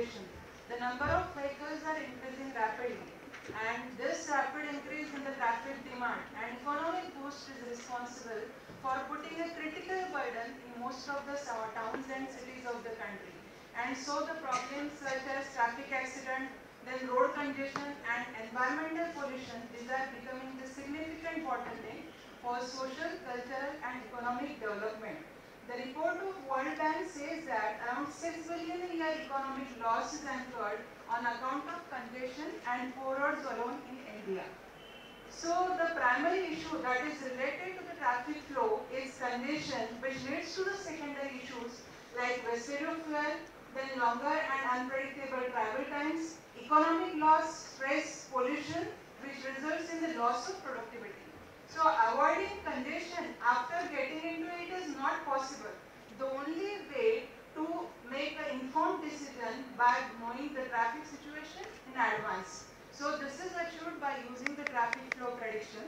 congestion. The number of vehicles are increasing rapidly, and this rapid increase in the traffic demand and economic boost is responsible for putting a critical burden in most of the towns and cities of the country. And so the problems such as traffic accident, then road congestion and environmental pollution, these are becoming the significant bottleneck for social, cultural and economic development. The report of World Bank says that around 6 billion a year economic loss is incurred on account of congestion and poor roads alone in India. So the primary issue that is related to the traffic flow is congestion, which leads to the secondary issues like wastage of fuel, then longer and unpredictable travel times, economic loss, stress, pollution, which results in the loss of productivity. So avoiding congestion after getting into it is not possible. The only way to make an informed decision by knowing the traffic situation in advance. So this is achieved by using the traffic flow prediction.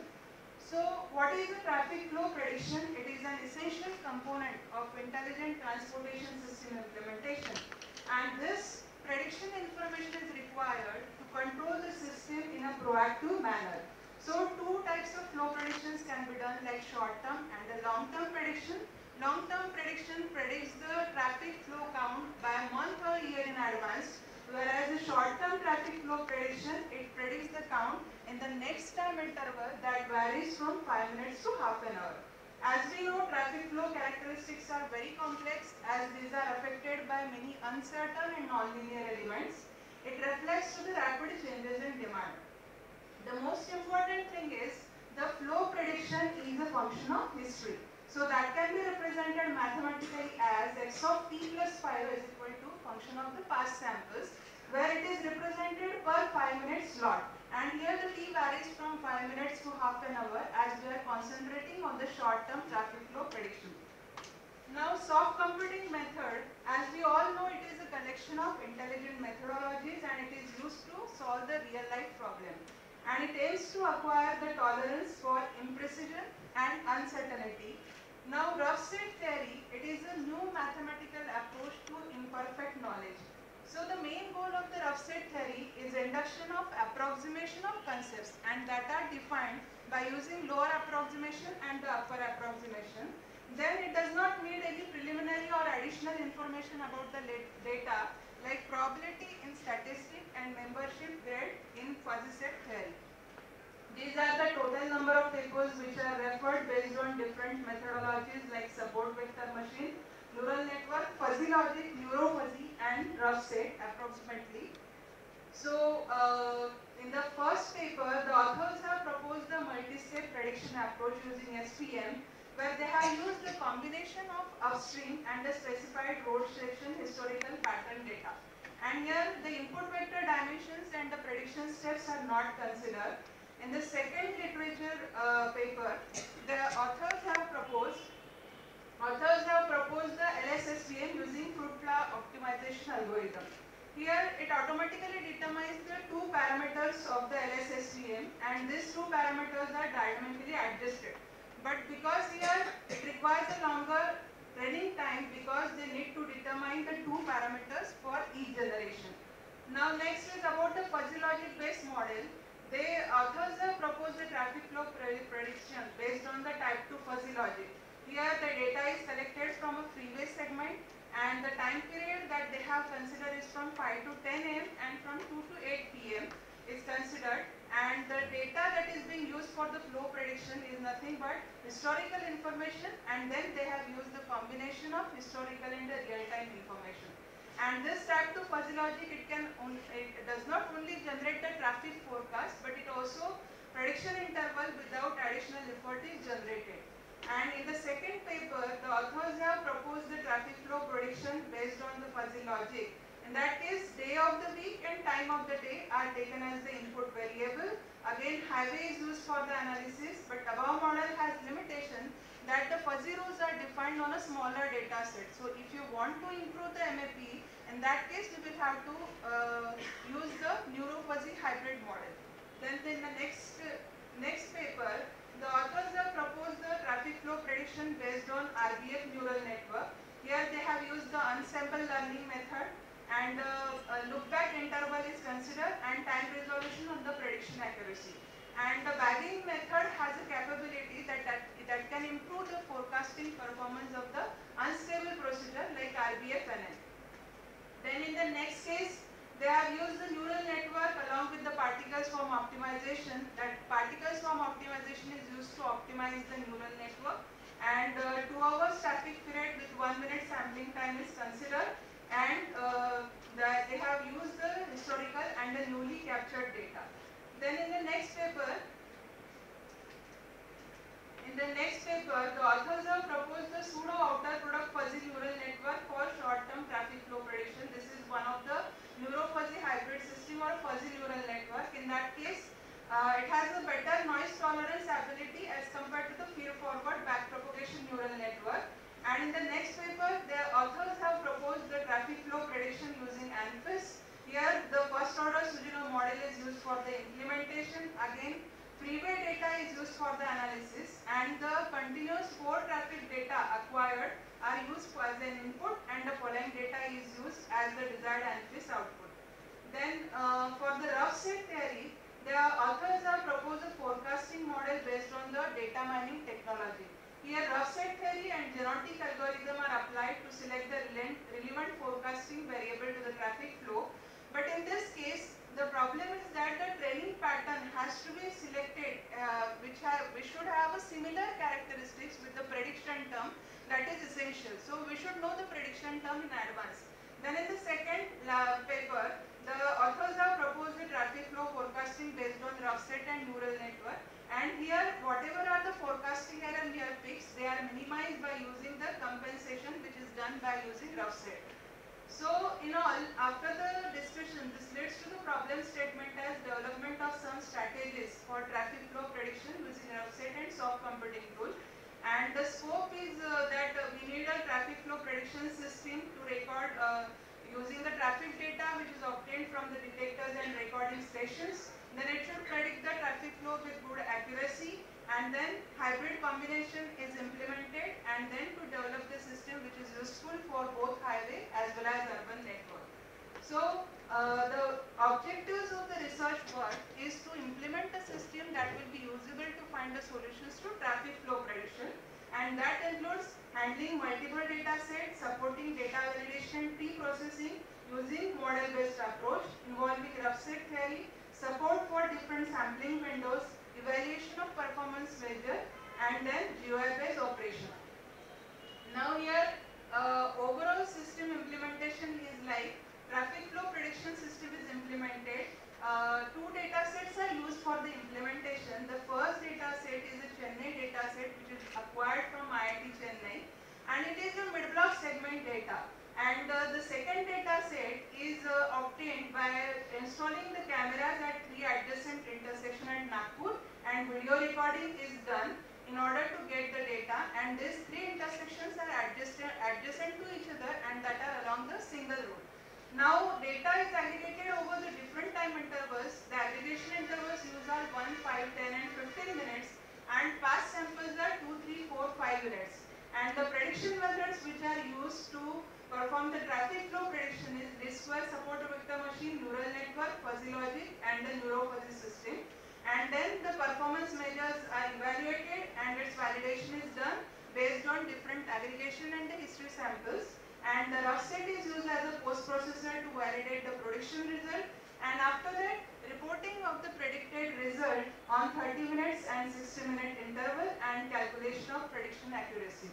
So what is the traffic flow prediction? It is an essential component of intelligent transportation system implementation. And this prediction information is required to control the system in a proactive manner. So two types of flow predictions can be done, like short-term and a long-term prediction. Long-term prediction predicts the traffic flow count by a month or year in advance, whereas the short-term traffic flow prediction, it predicts the count in the next time interval that varies from 5 minutes to half an hour. As we know, traffic flow characteristics are very complex as these are affected by many uncertain and nonlinear elements. It reflects to the rapid changes in demand. The most important thing is the flow prediction is a function of history. So that can be represented mathematically as x of t plus 5 is equal to function of the past samples, where it is represented per 5 minute slot. And here the t varies from 5 minutes to half an hour as we are concentrating on the short term traffic flow prediction. Now soft computing method, as we all know, it is a collection of intelligent methodologies and it is used to solve the real life problem. And it aims to acquire the tolerance for imprecision and uncertainty. Now rough set theory, it is a new mathematical approach to imperfect knowledge. So the main goal of the rough set theory is induction of approximation of concepts, and that are defined by using lower approximation and the upper approximation. Then it does not need any preliminary or additional information about the data like probability in statistics and membership grade in fuzzy set theory. These are the total number of tables which are referred based on different methodologies like support vector machine, neural network, fuzzy logic, neurofuzzy and rough set approximately. So in the first paper, the authors have proposed the multi-step prediction approach using SPM, where they have used the combination of upstream and the specified road section historical pattern data. And here the input vector dimensions and the prediction steps are not considered. In the second literature paper, the authors have proposed the LSSPM using fruit fly optimization algorithm. Here it automatically determines the two parameters of the LSSPM, and these two parameters are dynamically adjusted. But because here it requires a longer training time because they need to determine the two parameters for each generation. Now next is about the fuzzy logic based model. The authors have proposed the traffic flow prediction based on the type 2 fuzzy logic. Here the data is collected from a freeway segment and the time period that they have considered is from 5 to 10 am and from 2 to 8 pm is considered, and the data that is being used for the flow prediction is nothing but historical information, and then they have used the combination of historical and the real-time information. And this type 2 fuzzy logic, it does not only generate the traffic forecast, but it also prediction interval without additional effort is generated. And in the second paper, the authors have proposed the traffic flow prediction based on the fuzzy logic. In that case, day of the week and time of the day are taken as the input variable. Again, highway is used for the analysis, but above model has limitation that the fuzzy rows are defined on a smaller data set. So if you want to improve the MAP, in that case you will have to use the neuro-fuzzy hybrid model. Then in the next paper, the authors have proposed the traffic flow prediction based on RBF neural network. Here they have used the ensemble learning method and time resolution on the prediction accuracy. And the bagging method has a capability that can improve the forecasting performance of the unstable procedure like RBFNN. Then in the next case, they have used the neural network along with the particle swarm optimization. That particle swarm optimization is used to optimize the neural network, and 2 hours traffic period with 1 minute sampling time is considered, and they have used the historical and the newly captured data. Then in the next paper, the authors have proposed the pseudo outer product fuzzy neural network for short-term traffic flow prediction. This is one of the neuro-fuzzy hybrid system or fuzzy neural network. In that case, it has a better noise tolerance ability as compared to the feed-forward backpropagation neural network. And in the next paper, the authors have proposed the traffic flow prediction using ANFIS. Here, the first-order Sujino model is used for the implementation. Again, freeway data is used for the analysis, and the continuous core traffic data acquired are used as an input, and the following data is used as the desired ANFIS output. Then for the rough set theory, the authors have proposed a forecasting model based on the data mining technology. Here rough set theory and genetic algorithm are applied to select the relevant forecasting variable to the traffic flow. But in this case, the problem is that the training pattern has to be selected which should have a similar characteristics with the prediction term. That is essential. So we should know the prediction term in advance. Then in the second paper, the authors have proposed the traffic flow forecasting based on rough set and neural network. And here whatever are the forecasting error we have fixed, they are minimized by using the compensation which is done by using rough set. So in all, after the discussion, this leads to the problem statement as development of some strategies for traffic flow prediction using rough set and soft computing tool. And the scope is that we need a traffic flow prediction system to record using the traffic data which is obtained from the detectors and recording stations. Then it should predict the traffic flow with good accuracy, and then hybrid combination is implemented, and then to develop the system which is useful for both highway as well as urban network. So the objectives of the research work is to implement a system that will be usable to find the solutions to traffic flow prediction, and that includes handling multiple data sets, supporting data validation, pre-processing using model-based approach involving rough set theory, support for different sampling windows, evaluation of performance measure, and then GUI-based operation. Now here overall system implementation is like traffic flow prediction system is implemented. Two data sets are used for the implementation. The first data set is a Chennai data set which is acquired from IIT Chennai, and it is a mid-block segment data. And the second data set is obtained by installing the cameras at 3 adjacent intersections at Nagpur, and video recording is done in order to get the data, and these 3 intersections are adjacent to each other and that are along the single road. Now data is aggregated over the different time intervals. The aggregation intervals used are 1, 5, 10 and 15 minutes, and past samples are 2, 3, 4, 5 units. And the prediction methods which are used to perform the traffic flow prediction is least square support vector machine, neural network, fuzzy logic, and the neuro-fuzzy system. And then the performance measures are evaluated and its validation is done based on different aggregation and the history samples. And the rough set is used as a post-processor to validate the prediction result. And after that, reporting of the predicted result on 30 minutes and 60-minute interval and calculation of prediction accuracy.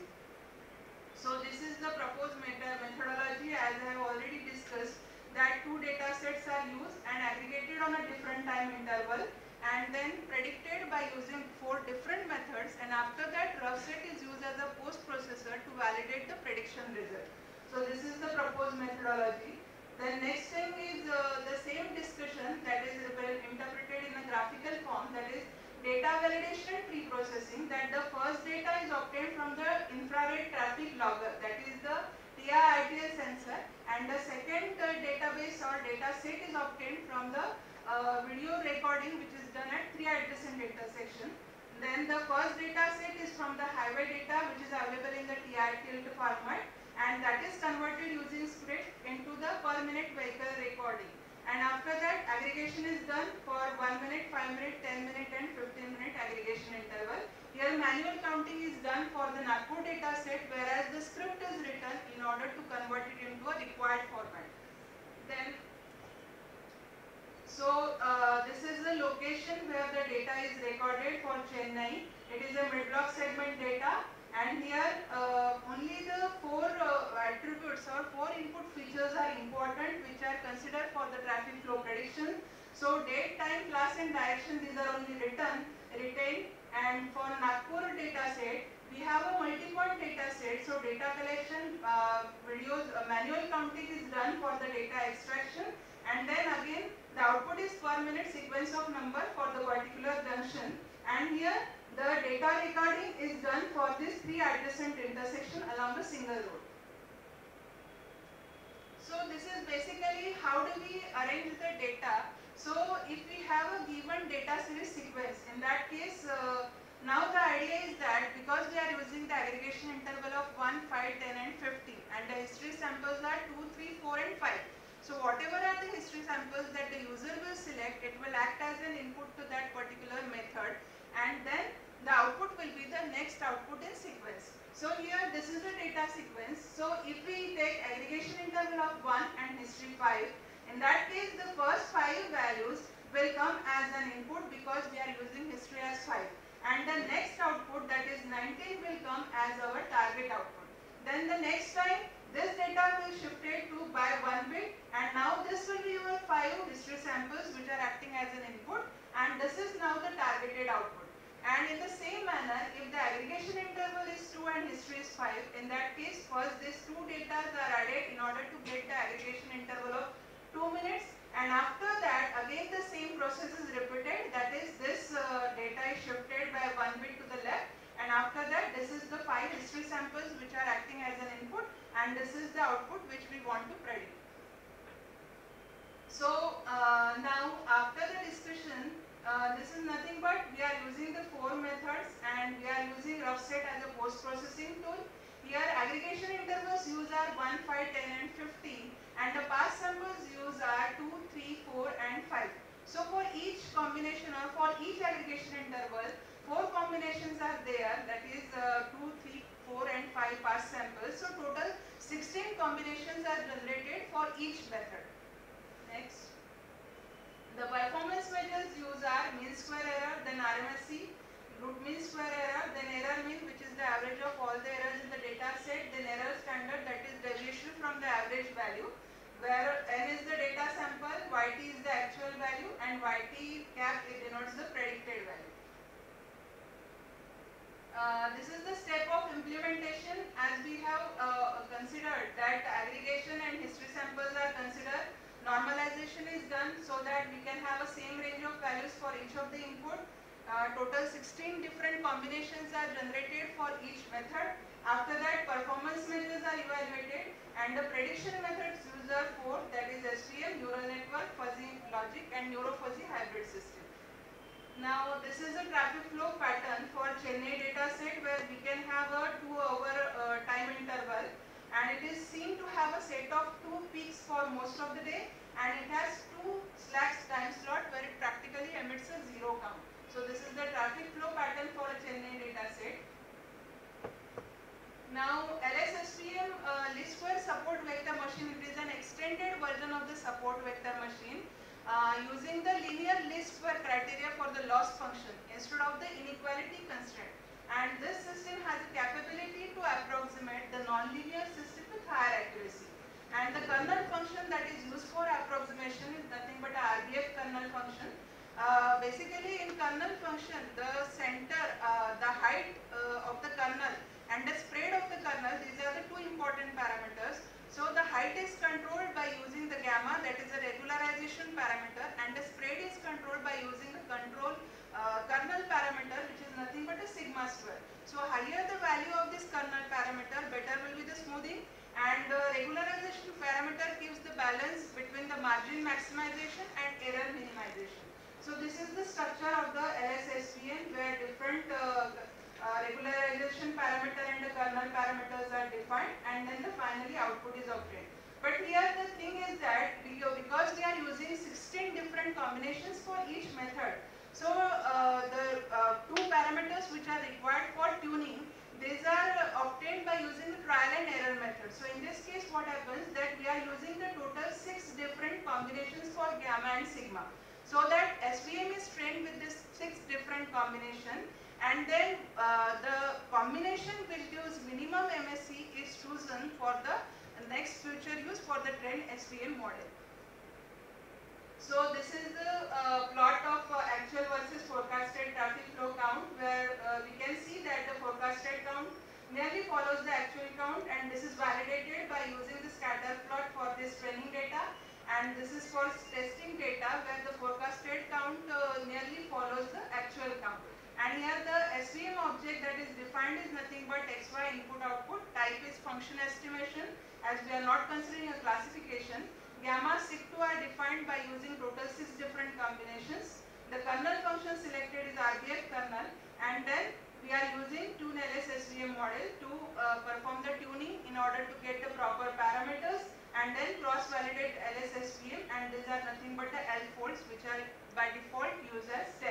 So this is the proposed methodology, as I have already discussed, that 2 data sets are used and aggregated on a different time interval, and then predicted by using 4 different methods, and after that rough set is used as a post processor to validate the prediction result. So this is the proposed methodology. The next thing is the same discussion that is interpreted in a graphical form, that is data validation and pre-processing, that the first data is obtained from the infrared traffic logger, that is the TI-ITL sensor, and the second database or data set is obtained from the video recording which is done at 3 adjacent intersections. Then the first data set is from the highway data which is available in the TI-ITL format, and that is converted using script into the per minute vehicle recording. and after that aggregation is done for 1 minute, 5 minute, 10 minute and 15-minute aggregation interval. Here manual counting is done for the Nagpur data set, whereas the script is written in order to convert it into a required format. Then this is the location where the data is recorded for Chennai. It is a mid-block segment data, and here only the 4 attributes or 4 input features are important, which are considered for the traffic flow prediction. So date, time, class and direction, these are only retained. And for Nagpur data set, we have a multi-point data set. So data collection, videos, manual counting is done for the data extraction, and then again the output is per minute sequence of number for the particular junction, and here the data recording is done for this 3 adjacent intersection along a single road. So this is basically how do we arrange the data. So if we have a given data series sequence, in that case now the idea is that because we are using the aggregation interval of 1, 5, 10 and 50, and the history samples are 2, 3, 4 and 5. So whatever are the history samples that the user will select, it will act as an input to that particular method, and then the output will be the next output in sequence. So here this is the data sequence. So if we take aggregation interval of 1 and history 5, in that case the first 5 values will come as an input because we are using history as 5, and the next output, that is 19, will come as our target output. Then the next time this data will shifted to by 1 bit, and now this will be your 5 history samples which are acting as an input, and this is now the targeted output. And in the same manner, if the aggregation interval is 2 and history is 5, in that case first these 2 data are added in order to get the aggregation interval of 2 minutes, and after that again the same process is repeated, that is this data is shifted by 1 bit to the left, and after that this is the 5 history samples which are acting as an input, and this is the output which we want to predict. So now after the discussion, this is nothing but we are using the 4 methods, and we are using Roughset as a post-processing tool. Here aggregation intervals used are 1, 5, 10 and 50, and the pass samples used are 2, 3, 4 and 5. So for each combination or for each aggregation interval, 4 combinations are there, that is 2, 3, 4 and 5 pass samples. So total 16 combinations are generated for each method. Next, the performance measures used are mean square error, then RMSE, root mean square error, then error mean, which is the average of all the errors in the data set, then error standard, that is deviation from the average value, where n is the data sample, yt is the actual value, and yt cap it denotes the predicted value. This is the step of implementation, as we have considered that aggregation and history samples are considered. Normalization is done so that we can have a same range of values for each of the input. Total 16 different combinations are generated for each method. After that, performance measures are evaluated, and the prediction methods used are 4, that is SVM, neural network, fuzzy logic and neuro-fuzzy hybrid system. Now this is a traffic flow pattern for Chennai data set, where we can have a 2-hour time interval, and it is seen to have a set of 2 peaks for most of the day, and it has 2 slacks time slot where it practically emits a 0 count. So this is the traffic flow pattern for a Chennai data set. Now LSSVM least square support vector machine, it is an extended version of the support vector machine. Using the linear least square criteria for the loss function instead of the inequality constraint, and this system has a capability to approximate the nonlinear system with higher accuracy. And the kernel function that is used for approximation is nothing but a RBF kernel function. Basically in kernel function, the center, the height of the kernel and the spread of the kernel, these are the 2 important parameters. So the height is controlled by using the gamma, that is a regularization parameter, and the spread is controlled by using the control kernel parameter, which is nothing but a sigma square. So higher the value of this kernel parameter, better will be the smoothing, and the regularization parameter gives the balance between the margin maximization and error minimization. So this is the structure of the LSSVM, where different regularization parameter and the kernel parameters are defined, and then the finally output is obtained. But here the thing is that because we are using 16 different combinations for each method, so the two parameters which are required for tuning, these are obtained by using the trial and error method. So in this case what happens that we are using the total 6 different combinations for gamma and sigma. So that SVM is trained with this 6 different combination, and then the combination which gives minimum MSE is chosen for the next future use for the trend SVM model. So this is the plot of actual versus forecasted traffic flow count, where we can see that the forecasted count nearly follows the actual count, and this is validated by using the scatter plot for this training data, and this is for testing data where the forecasted count nearly follows the actual count. And here the SVM object that is defined is nothing but XY input output, type is function estimation as we are not considering a classification. Gamma, sig2 are defined by using total 6 different combinations. The kernel function selected is RBF kernel, and then we are using tune-ls SVM model to perform the tuning in order to get the proper parameters, and then cross-validate ls SVM, and these are nothing but the L folds which are by default used as 10.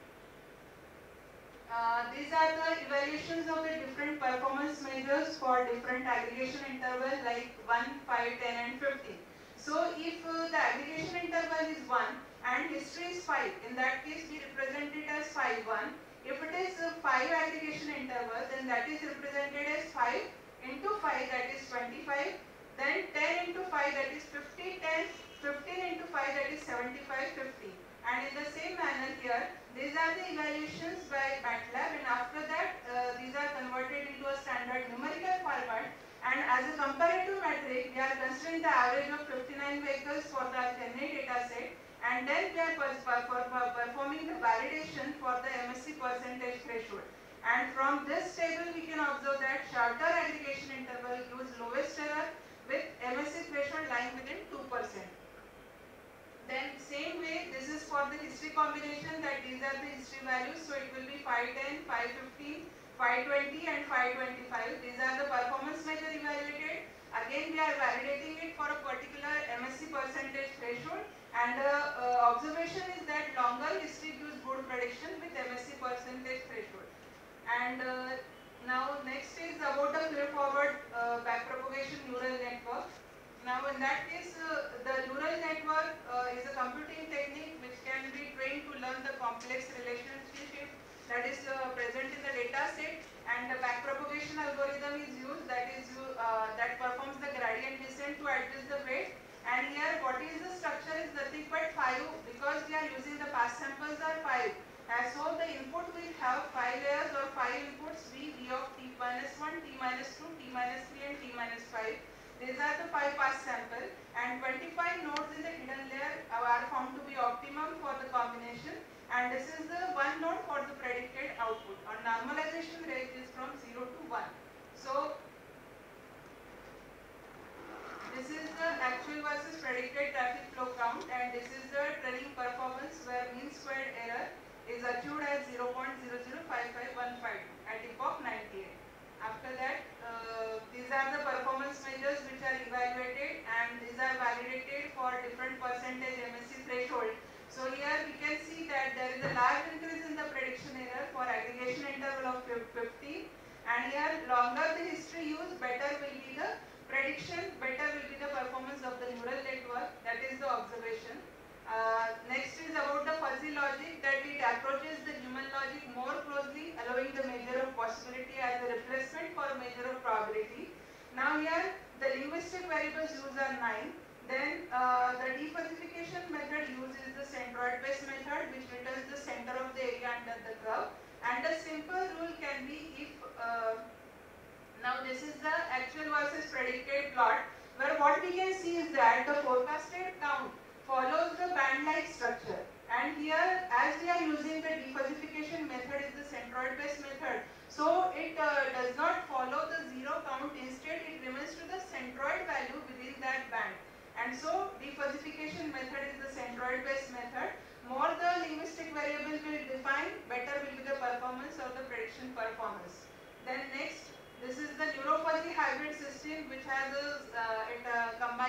These are the evaluations of the different performance measures for different aggregation interval like 1, 5, 10 and 15. So if the aggregation interval is 1 and history is 5, in that case we represent it as 5, 1. If it is 5 aggregation interval, then that is represented as 5 into 5, that is 25. Then 10 into 5, that is 50, 10, 15 into 5, that is 75, 50. And in the same manner here, these are the evaluations by MATLAB, and after that these are converted into a standard numerical format, and as a comparative metric we are considering the average of 59 vehicles for the Chennai data set, and then we are performing the validation for the MSE percentage threshold. And from this table we can observe that shorter aggregation interval gives lowest error with MSE threshold lying within 2%. Then same way, this is for the history combination, that these are the history values, so it will be 510, 515, 520 and 525. These are the performance measure evaluated. Again we are validating it for a particular MSE percentage threshold, and the observation is that longer history gives good prediction with MSE percentage threshold. And now next is about the feed-forward backpropagation neural network. Now in that case, the neural network is a computing technique which can be trained to learn the complex relationship that is present in the data set, and the backpropagation algorithm is used, that performs the gradient descent to adjust the weight. And here what is the structure is nothing but 5, because we are using the past samples are 5. And so the input will have 5 layers or 5 inputs, V of t minus 1, t minus 2, t minus 3 and t minus 5. These are the 5 pass sample, and 25 nodes in the hidden layer are found to be optimum for the combination, and this is the one node for the predicted output. Our normalization rate is from 0 to 1. So this is the actual versus predicted traffic flow count, and this is the training performance where mean squared error is achieved as 0.0055152 at epoch 98. After that, these are the performance measures which are evaluated, and these are validated for different percentage MSE threshold. So here we can see that there is a large increase in the prediction error for aggregation interval of 50, and here longer the history used, better will be the prediction, better will be the performance of the neural network. That is the observation. Next is about the fuzzy logic, that it approaches the human logic more closely, allowing the measure of possibility as a replacement for a measure of probability. Now here the linguistic variables used are 9. Then the defuzzification method used is the centroid-based method, which returns the center of the area under the curve. And a simple rule can be if, now this is the actual versus predicted plot, where what we can see is that the forecasted count follows the band-like structure, and here as we are using the defuzzification method is the centroid-based method, so it does not follow the zero count, instead it remains to the centroid value within that band, and so defuzzification method is the centroid-based method. More the linguistic variable will define, better will be the performance or the prediction performance. Then next, this is the neurofuzzy hybrid system, which has a, it combines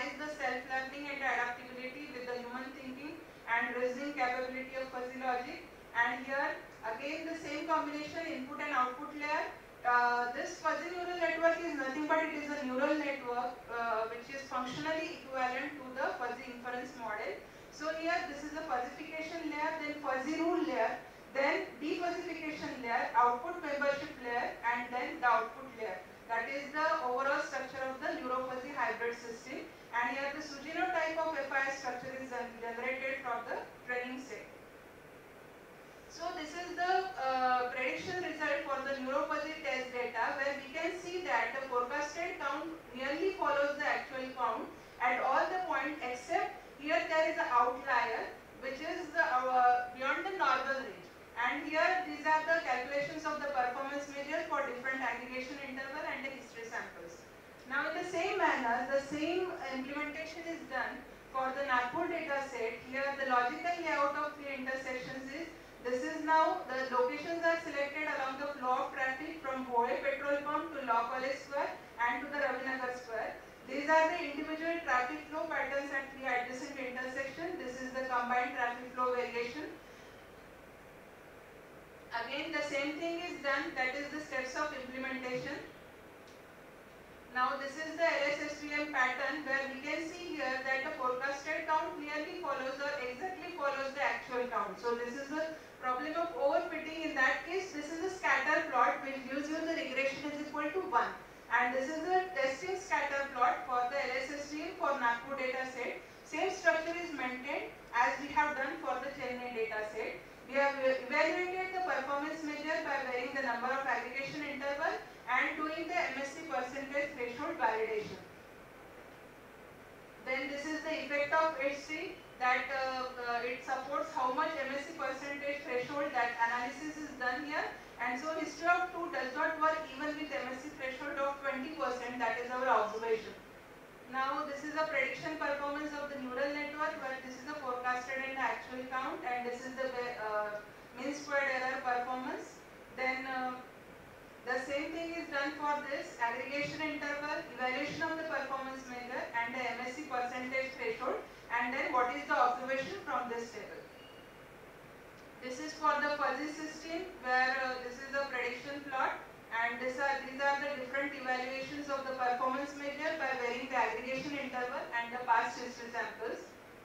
combines the self-learning and adaptability with the human thinking and reasoning capability of fuzzy logic. And here again the same combination, input and output layer. This fuzzy neural network is nothing but it is a neural network which is functionally equivalent to the fuzzy inference model. So here this is the fuzzification layer, then fuzzy rule layer, then defuzzification layer, output membership layer, and then the output layer. That is the overall structure of the neurofuzzy hybrid system. And here the Sugino type of FIS structure is generated from the training set. So this is the prediction result for the neurofuzzy test data, where we can see that the forecasted count nearly follows the actual count at all the points, except here there is an outlier which is beyond the normal range. And here these are the calculations of the performance measure for different aggregation interval and the history samples. Now in the same manner, the same implementation is done for the Nagpur data set. Here the logical layout of the intersections is, this is now the locations are selected along the flow of traffic from Bhole petrol pump to Law College Square and to the Ravinagar Square. These are the individual traffic flow patterns at three adjacent intersections. This is the combined traffic flow variation. Again the same thing is done, that is the steps of implementation. Now this is the LSSVM pattern, where we can see here that the forecasted count nearly follows or exactly follows the actual count. So this is the problem of overfitting. In that case, this is a scatter plot which gives you the regression is equal to 1. And this is the testing scatter plot for the LSSVM for Nagpur data set. Same structure is maintained as we have done for the Chennai data set. We have evaluated the performance measure by varying the number of aggregation interval and doing the MSC percentage threshold validation. Then this is the effect of H3, that it supports how much MSC percentage threshold, that analysis is done here. And so history of 2 does not work even with MSC threshold of 20%, that is our observation. Now this is a prediction performance of the neural network, where this is the forecasted and the actual count, and this is the mean squared error performance. Then the same thing is done for this aggregation interval, evaluation of the performance measure, and the MSC percentage threshold, and then what is the observation from this table. This is for the fuzzy system, where this is the prediction plot, and these are the different evaluations of the performance measure by varying the aggregation interval and the past history samples.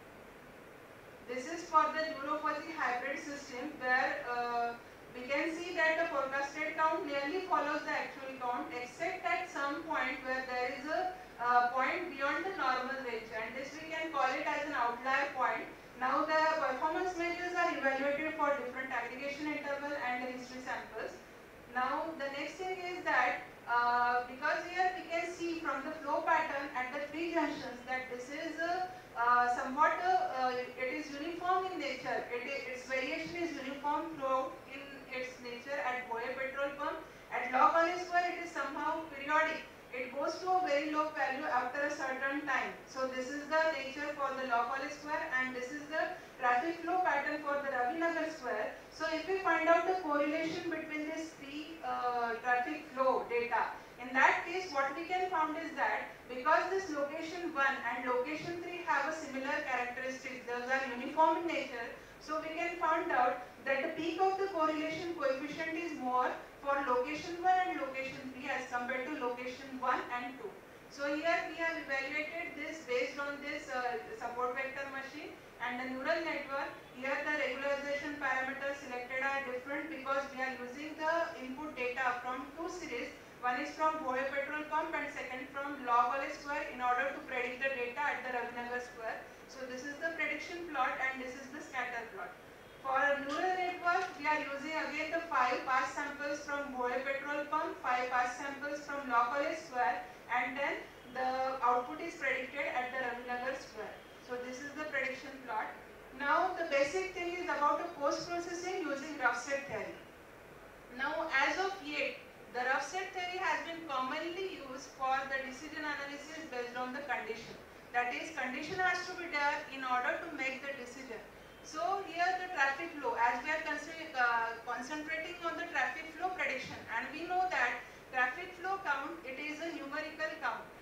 This is for the neurofuzzy hybrid system, where we can see that the forecasted count nearly follows the actual count, except at some point where there is a point beyond the normal range, and this we can call it as an outlier point. Now the performance measures are evaluated for different aggregation interval and the history samples. Now the next thing is that because here we can see from the flow pattern at the three junctions that this is somewhat it is uniform in nature. Its variation is uniform throughout in its nature at Bhole petrol pump. At Law College Square it is somehow periodic. It goes to a very low value after a certain time. So this is the nature for the Law College Square, and this is the traffic flow pattern for the Ravinagar Square. So if we find out the correlation between these three traffic flow data, in that case what we can find is that because this location 1 and location 3 have a similar characteristics, those are uniform in nature, so we can find out that the peak of the correlation coefficient is more for location 1 and location 3 as compared to location 1 and 2. So here we have evaluated this based on this support vector machine and the neural network. Here the regularization parameters selected are different because we are using the input data from two series. One is from Bhole petrol pump and second from Law College Square in order to predict the data at the Ravinagar Square. So this is the prediction plot and this is the scatter plot. For a neural network, we are using again the 5 past samples from Bhole petrol pump, 5 past samples from Law College Square, and then the output is predicted at the Ravinagar Square. So this is the prediction plot. Now the basic thing is about the post-processing using rough set theory. Now as of yet, the rough set theory has been commonly used for the decision analysis based on the condition. That is, condition has to be there in order to make the decision. So here the traffic flow, as we are concentrating on the traffic flow prediction, and we know that traffic flow count, it is a numerical count,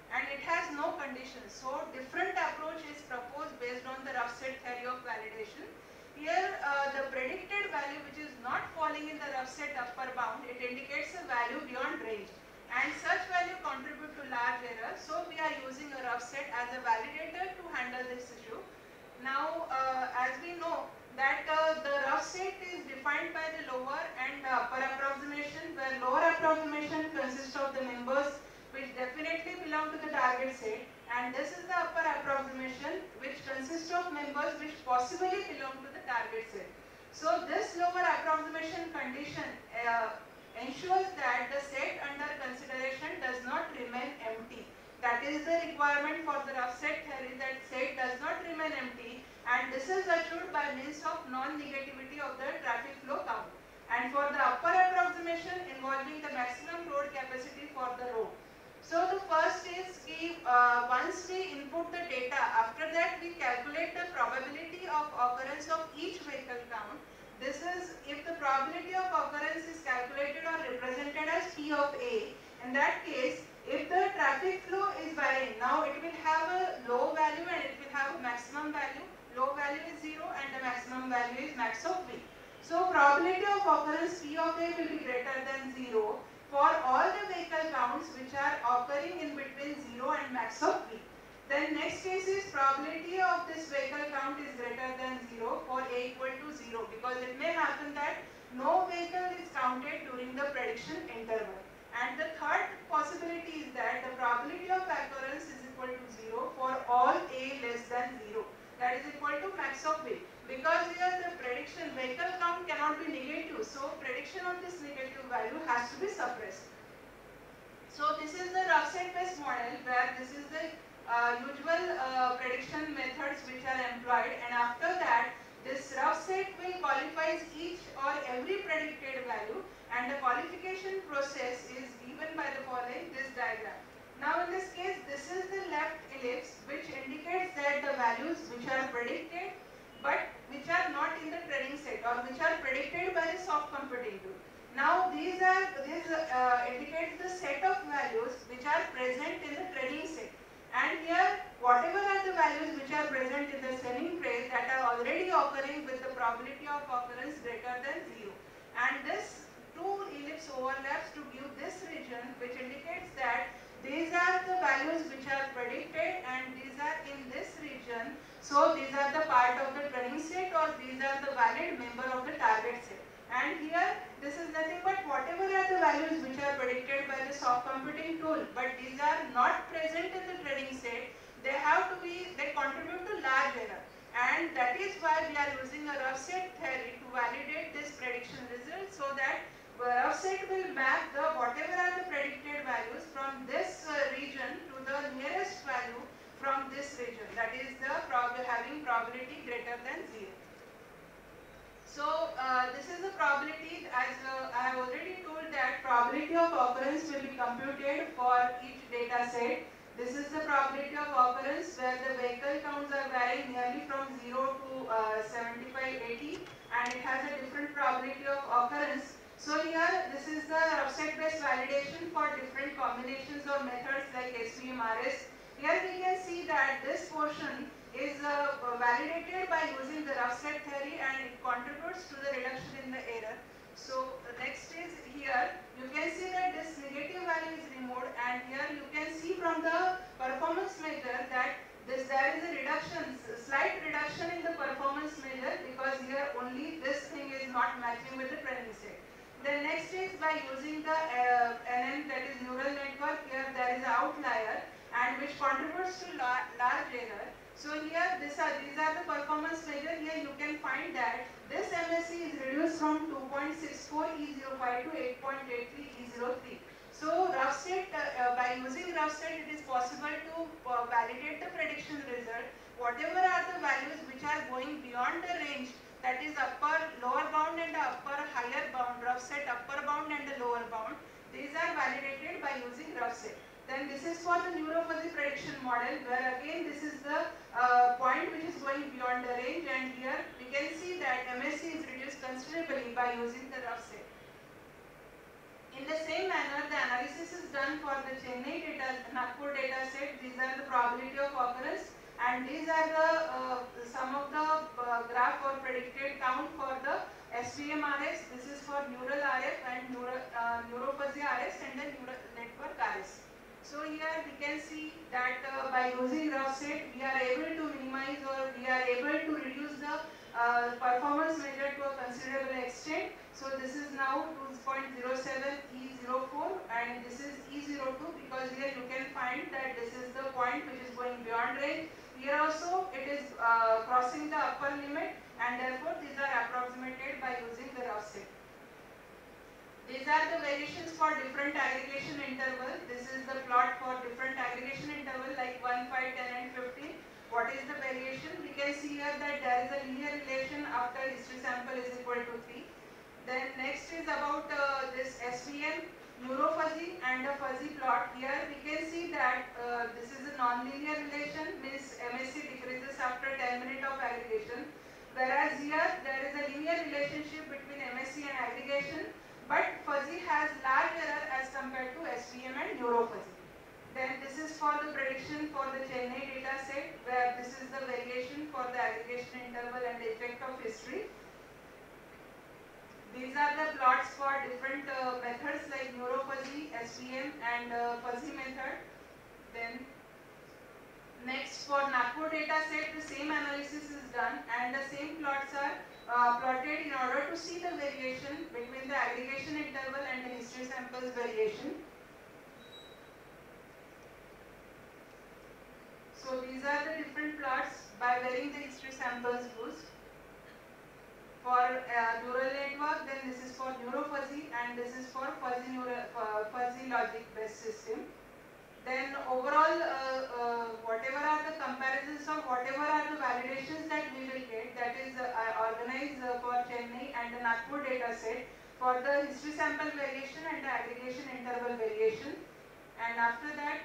and it has no conditions. So different approach is proposed based on the rough set theory of validation. Here the predicted value which is not falling in the rough set upper bound, it indicates a value beyond range, and such value contribute to large error. So we are using a rough set as a validator to handle this issue. Now as we know that the rough set is defined by the lower and upper approximation, where lower approximation consists of the members which definitely belong to the target set, and this is the upper approximation which consists of members which possibly belong to the target set. So this lower approximation condition ensures that the set under consideration does not remain empty. That is the requirement for the rough set theory, that set does not remain empty, and this is achieved by means of non-negativity of the traffic flow count. And for the upper approximation involving the maximum load capacity for the road. So the first is once we input the data, after that we calculate the probability of occurrence of each vehicle count. This is if the probability of occurrence is calculated or represented as P of A. In that case, if the traffic flow is varying, now it will have a low value and it will have a maximum value. Low value is 0 and the maximum value is max of V. So probability of occurrence P of A will be greater than 0 for all the vehicle counts which are occurring in between 0 and max of V. Then next case is probability of this vehicle count is greater than 0 for A equal to 0, because it may happen that no vehicle is counted during the prediction interval. And the third possibility is that the probability of occurrence is equal to 0 for all A less than 0. That is equal to max of V. Because here the prediction vehicle count cannot be negative, so prediction of this negative value has to be suppressed. So this is the rough set based model, where this is the usual prediction methods which are employed, and after that this rough set will qualify each or every predicted value, and the qualification process is given by the following this diagram. Now in this case, this is the left ellipse which indicates that the values which are predicted but which are not in the training set, or which are predicted by the soft computing tool. Now this indicates the set of values which are present in the training set, and here whatever are the values which are present in the training trace that are already occurring with the probability of occurrence greater than 0, and this two ellipse overlaps to give this region which indicates that these are the values which are predicted and these are in this region. So these are the part of the training set, or these are the valid member of the target set. And here this is nothing but whatever are the values which are predicted by the soft computing tool, but these are not present in the training set, they contribute to large error. And that is why we are using a rough set theory to validate this prediction result, so that rough set will map the whatever are the predicted values from this region to the nearest value from this region, that is the having probability greater than 0. So this is the probability, as I have already told that probability of occurrence will be computed for each data set. This is the probability of occurrence where the vehicle counts are varying nearly from 0 to 75, 80, and it has a different probability of occurrence. So here this is the rough set based validation for different combinations or methods like SVM-RS. Here we can see that this portion is validated by using the rough set theory, and it contributes to the reduction in the error. So next is here you can see that this negative value is removed, and here you can see from the performance measure that there is a reduction, slight reduction in the performance measure, because here only this thing is not matching with the training set. The next is by using the NN, that is neural network. Here there is an outlier, and which contributes to large error. So here these are the performance measure. Here you can find that this MSE is reduced from 2.64 E05 to 8.83 E03. So rough set, by using rough set, it is possible to validate the prediction result. Whatever are the values which are going beyond the range, that is lower bound and the higher bound, rough set upper bound and the lower bound, these are validated by using rough set. Then this is for the neurophysics prediction model, where again this is the point which is going beyond the range, and here we can see that MSE is reduced considerably by using the rough set. In the same manner, the analysis is done for the Chennai data, Nagpur data set. These are the probability of occurrence, and these are the some of the graph or predicted count for the SVM-RS. This is for neural RF and neuropathy RS and the neural network RS. So here we can see that by using rough set, we are able to minimize or we are able to reduce the performance measure to a considerable extent. So this is now 2.07 E04 and this is E02 because here you can find that this is the point which is going beyond range. Here also it is crossing the upper limit and therefore these are approximated by using the rough set. These are the variations for different aggregation interval. This is the plot for different aggregation interval like 1, 5, 10 and 15. What is the variation? We can see here that there is a linear relation after history sample is equal to 3. Then next is about this SVM, neurofuzzy and a fuzzy plot. Here we can see that this is a non-linear relation, means MSC decreases after 10 minutes of aggregation. Whereas here there is a linear relationship between MSC and aggregation, but fuzzy has large error as compared to SVM and neurofuzzy. Then this is for the prediction for the Chennai data set, where this is the variation for the aggregation interval and the effect of history. These are the plots for different methods like neurofuzzy, SVM and fuzzy method. Then next for Nagpur data set, the same analysis is done and the same plots are plotted in order to see the variation between the aggregation interval and the history samples variation. So these are the different plots by varying the history samples used. For neural network, then this is for neurofuzzy and this is for fuzzy logic based system. Then overall, whatever are the comparisons of whatever are the validations that we will get, that is organized for Chennai and the Nagpur data set for the history sample variation and the aggregation interval variation. And after that,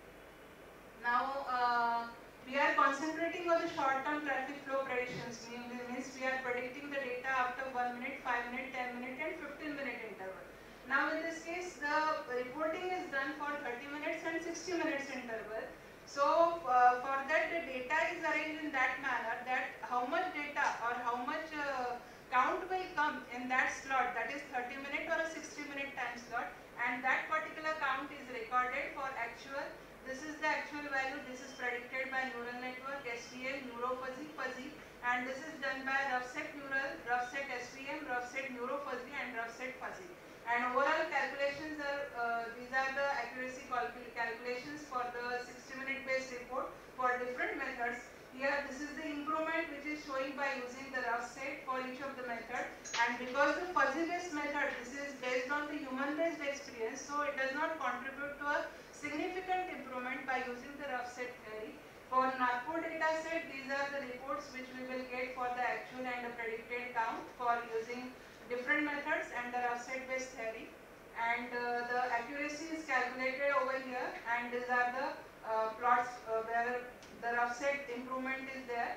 now we are concentrating on the short-term traffic flow predictions, means we are predicting the data after 1 minute, 5 minute, 10 minute and 15 minute interval. Now in this case, the reporting is done for 30 minutes and 60 minutes interval. So for that the data is arranged in that manner that how much data or how much count will come in that slot, that is 30 minute or a 60 minute time slot, and that particular count is recorded for actual. This is the actual value, this is predicted by neural network, SVM, neurofuzzy, fuzzy, and this is done by rough set neural, rough set SVM, rough set neurofuzzy and rough set fuzzy. And overall calculations are, these are the accuracy calculations for the 60-minute based report for different methods. Here this is the improvement which is showing by using the rough set for each of the method, and because the fuzzy based method, this is based on the human based experience, so it does not contribute to a significant improvement by using the rough set theory. For Nagpur data set, these are the reports which we will get for the actual and the predicted count for using different methods and the rough set based theory. And the accuracy is calculated over here, and these are the plots where the rough set improvement is there.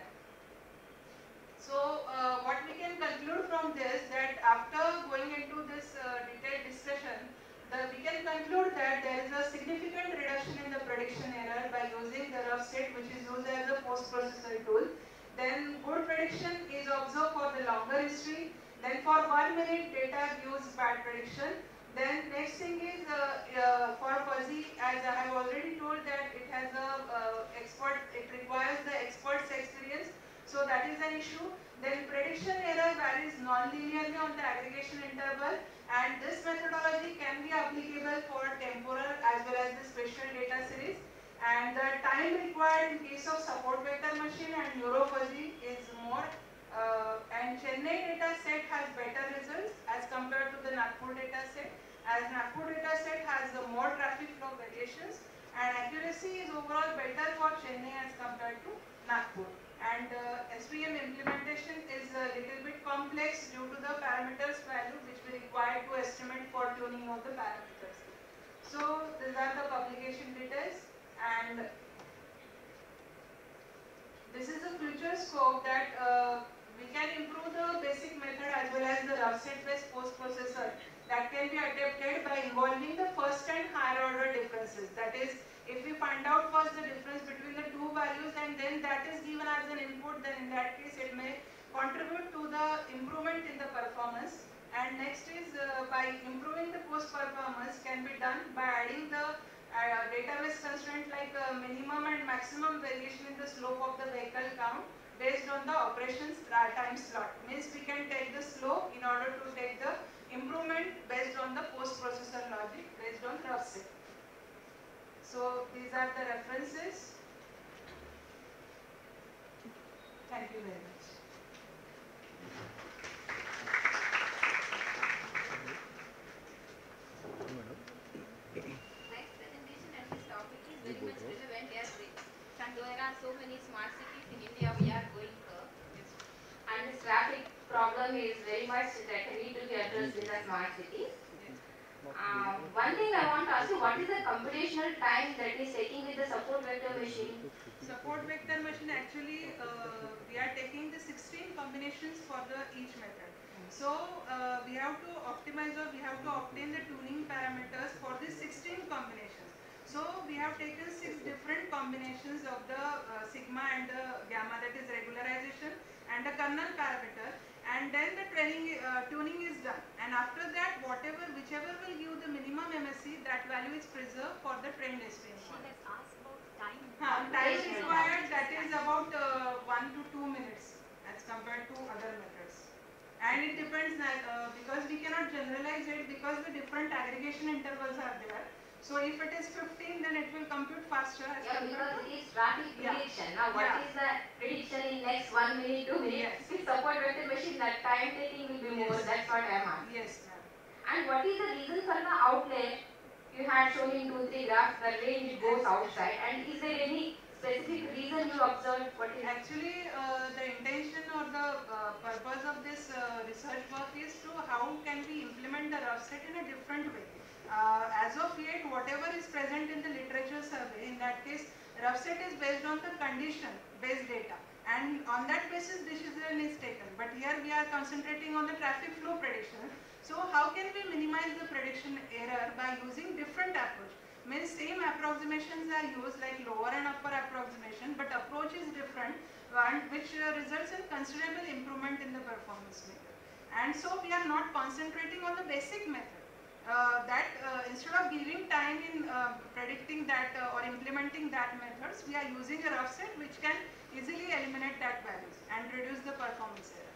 So what we can conclude from this, that after going into this detailed discussion, we can conclude that there is a significant reduction in the prediction error by using the rough set, which is used as a post-processor tool. Then good prediction is observed for the longer history. Then for 1 minute data gives bad prediction. Then next thing is for fuzzy, as I have already told that it has it requires the expert's experience, so that is an issue. Then prediction error varies non-linearly on the aggregation interval, and this methodology can be applicable for temporal as well as the spatial data series. And the time required in case of support vector machine and neurofuzzy is more. And Chennai data set has better results as compared to the Nagpur data set, as Nagpur data set has the more traffic flow variations, and accuracy is overall better for Chennai as compared to Nagpur. And SVM implementation is a little bit complex due to the parameters value which we require to estimate for tuning of the parameters. So these are the publication details, and this is a future scope that we can improve the basic method as well as the rough set based post processor. that can be attempted by involving the first and higher order differences. That is, if we find out first the difference between the two values and then that is given as an input, then in that case it may contribute to the improvement in the performance. And next is by improving the post performance can be done by adding the database constraint like minimum and maximum variation in the slope of the vehicle count based on the operations time slot. Means we can take the slope in order to take the improvement based on the post processor logic based on rough set. So these are the references. Thank you very much. Next presentation and this topic is very much relevant as there are so many smart cities in India we are going for. And this traffic problem is very much that need to be addressed in the smart cities. One thing I want to ask you, what is the computational time that is taking with the support vector machine? Support vector machine actually we are taking the 16 combinations for the each method. So we have to optimize or we have to obtain the tuning parameters for the 16 combinations. So we have taken 6 different combinations of the sigma and the gamma, that is regularization and the kernel parameter, and then the tuning is done, and after that whichever will give the minimum MSE, that value is preserved for the train destination. She has asked about time. Time required, that is about 1 to 2 minutes as compared to other methods. And it depends because we cannot generalize it because the different aggregation intervals are there. So if it is 15, then it will compute faster. Yeah, because it is traffic prediction. Now what is the prediction in next 1 minute, 2 minutes? With support vector machine, that time taking will be more. That's what I am asking. Yes, ma'am. And what is the reason for the outlet? You had shown in 2-3 graphs the range goes outside. And is there any specific reason you observed? What is actually the intention or the purpose of this research work is to how can we implement the rough set in a different way. As of yet, whatever is present in the literature survey, in that case, rough set is based on the condition-based data, and on that basis decision is taken. But here we are concentrating on the traffic flow prediction. So how can we minimize the prediction error by using different approach? Means same approximations are used like lower and upper approximation, but approach is different, which results in considerable improvement in the performance method. And so we are not concentrating on the basic method. Instead of giving time in predicting that or implementing that methods, we are using a rough set which can easily eliminate that values and reduce the performance error.